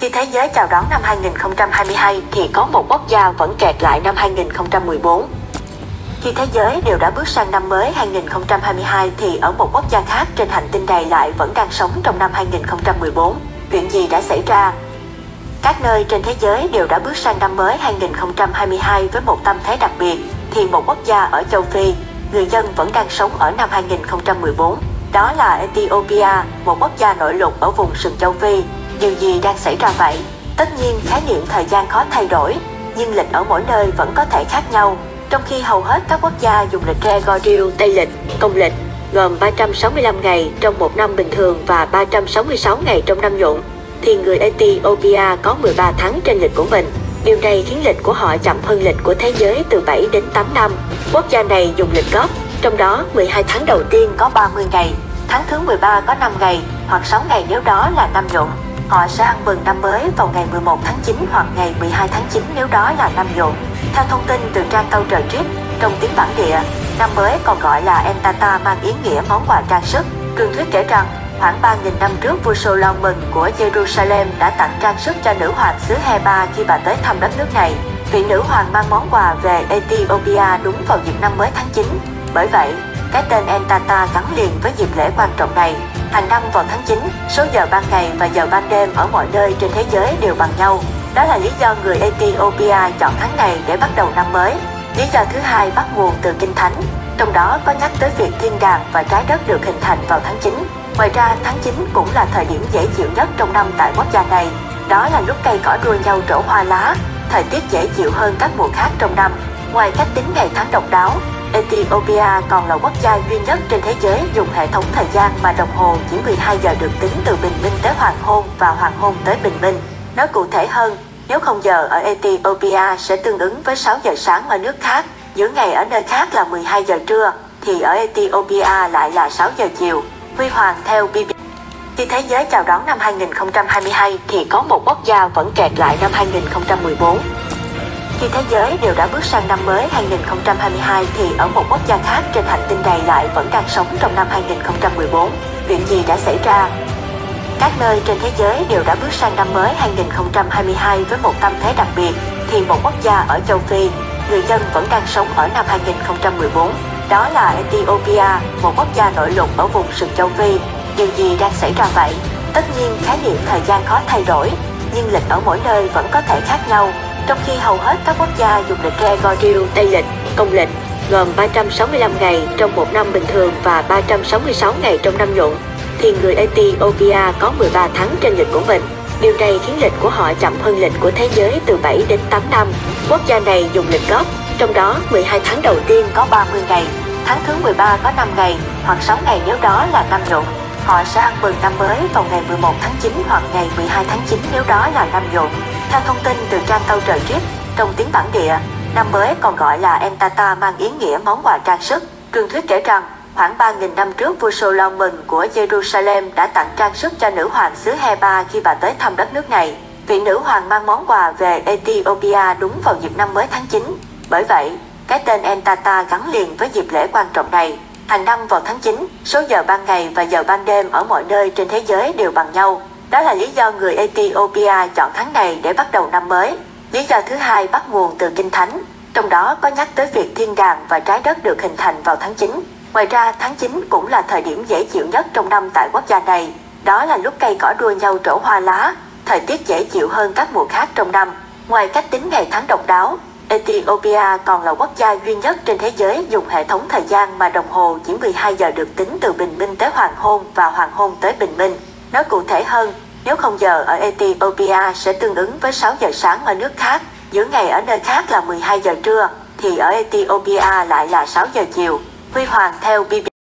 Khi thế giới chào đón năm 2022 thì có một quốc gia vẫn kẹt lại năm 2014. Khi thế giới đều đã bước sang năm mới 2022 thì ở một quốc gia khác trên hành tinh này lại vẫn đang sống trong năm 2014. Chuyện gì đã xảy ra? Các nơi trên thế giới đều đã bước sang năm mới 2022 với một tâm thế đặc biệt, thì một quốc gia ở châu Phi, người dân vẫn đang sống ở năm 2014. Đó là Ethiopia, một quốc gia nội lục ở vùng sừng châu Phi. Điều gì đang xảy ra vậy? Tất nhiên, khái niệm thời gian khó thay đổi, nhưng lịch ở mỗi nơi vẫn có thể khác nhau. Trong khi hầu hết các quốc gia dùng lịch Gregorian Tây lịch, công lịch, gồm 365 ngày trong một năm bình thường và 366 ngày trong năm nhuận, thì người Ethiopia có 13 tháng trên lịch của mình. Điều này khiến lịch của họ chậm hơn lịch của thế giới từ 7 đến 8 năm. Quốc gia này dùng lịch gốc, trong đó 12 tháng đầu tiên có 30 ngày, tháng thứ 13 có 5 ngày hoặc 6 ngày nếu đó là năm nhuận. Họ sẽ ăn mừng năm mới vào ngày 11 tháng 9 hoặc ngày 12 tháng 9 nếu đó là năm nhuận. Theo thông tin từ trang Culture Trip, trong tiếng bản địa, năm mới còn gọi là Entata mang ý nghĩa món quà trang sức. Truyền thuyết kể rằng, khoảng 3.000 năm trước, vua Solomon của Jerusalem đã tặng trang sức cho nữ hoàng xứ Heba khi bà tới thăm đất nước này. Vị nữ hoàng mang món quà về Ethiopia đúng vào dịp năm mới tháng 9. Bởi vậy, cái tên Entata gắn liền với dịp lễ quan trọng này. Hàng năm vào tháng 9, số giờ ban ngày và giờ ban đêm ở mọi nơi trên thế giới đều bằng nhau. Đó là lý do người Ethiopia chọn tháng này để bắt đầu năm mới. Lý do thứ hai bắt nguồn từ Kinh Thánh, trong đó có nhắc tới việc thiên đàng và trái đất được hình thành vào tháng 9. Ngoài ra, tháng 9 cũng là thời điểm dễ chịu nhất trong năm tại quốc gia này. Đó là lúc cây cỏ đua nhau trổ hoa lá, thời tiết dễ chịu hơn các mùa khác trong năm. Ngoài cách tính ngày tháng độc đáo, Ethiopia còn là quốc gia duy nhất trên thế giới dùng hệ thống thời gian mà đồng hồ chỉ 12 giờ được tính từ bình minh tới hoàng hôn và hoàng hôn tới bình minh. Nói cụ thể hơn, nếu 0 giờ ở Ethiopia sẽ tương ứng với 6 giờ sáng ở nước khác, giữa ngày ở nơi khác là 12 giờ trưa, thì ở Ethiopia lại là 6 giờ chiều. Huy hoàng theo BBC. Khi thế giới chào đón năm 2022 thì có một quốc gia vẫn kẹt lại năm 2014. Khi thế giới đều đã bước sang năm mới 2022 thì ở một quốc gia khác trên hành tinh này lại vẫn đang sống trong năm 2014. Chuyện gì đã xảy ra? Các nơi trên thế giới đều đã bước sang năm mới 2022 với một tâm thế đặc biệt, thì một quốc gia ở châu Phi, người dân vẫn đang sống ở năm 2014. Đó là Ethiopia, một quốc gia nội lục ở vùng sừng châu Phi. Điều gì đang xảy ra vậy? Tất nhiên, khái niệm thời gian khó thay đổi, nhưng lịch ở mỗi nơi vẫn có thể khác nhau. Trong khi hầu hết các quốc gia dùng lịch Gregorian Tây lịch, công lịch, gồm 365 ngày trong một năm bình thường và 366 ngày trong năm nhuận, thì người Ethiopia có 13 tháng trên lịch của mình. Điều này khiến lịch của họ chậm hơn lịch của thế giới từ 7 đến 8 năm. Quốc gia này dùng lịch gốc, trong đó 12 tháng đầu tiên có 30 ngày, tháng thứ 13 có 5 ngày hoặc 6 ngày nếu đó là năm nhuận. Họ sẽ ăn mừng năm mới vào ngày 11 tháng 9 hoặc ngày 12 tháng 9 nếu đó là năm nhuận. Theo thông tin từ trang Culture Trip, trong tiếng bản địa, năm mới còn gọi là Entata mang ý nghĩa món quà trang sức. Truyền thuyết kể rằng, khoảng 3.000 năm trước, vua Solomon của Jerusalem đã tặng trang sức cho nữ hoàng xứ Heba khi bà tới thăm đất nước này. Vị nữ hoàng mang món quà về Ethiopia đúng vào dịp năm mới tháng 9. Bởi vậy, cái tên Entata gắn liền với dịp lễ quan trọng này. Hàng năm vào tháng 9, số giờ ban ngày và giờ ban đêm ở mọi nơi trên thế giới đều bằng nhau. Đó là lý do người Ethiopia chọn tháng này để bắt đầu năm mới. Lý do thứ hai bắt nguồn từ Kinh Thánh, trong đó có nhắc tới việc thiên đàng và trái đất được hình thành vào tháng 9. Ngoài ra, tháng 9 cũng là thời điểm dễ chịu nhất trong năm tại quốc gia này. Đó là lúc cây cỏ đua nhau trổ hoa lá, thời tiết dễ chịu hơn các mùa khác trong năm. Ngoài cách tính ngày tháng độc đáo, Ethiopia còn là quốc gia duy nhất trên thế giới dùng hệ thống thời gian mà đồng hồ chỉ 12 giờ được tính từ bình minh tới hoàng hôn và hoàng hôn tới bình minh. Nói cụ thể hơn, nếu 0 giờ ở Ethiopia sẽ tương ứng với 6 giờ sáng ở nước khác, giữa ngày ở nơi khác là 12 giờ trưa, thì ở Ethiopia lại là 6 giờ chiều. Huy hoàng theo BBC.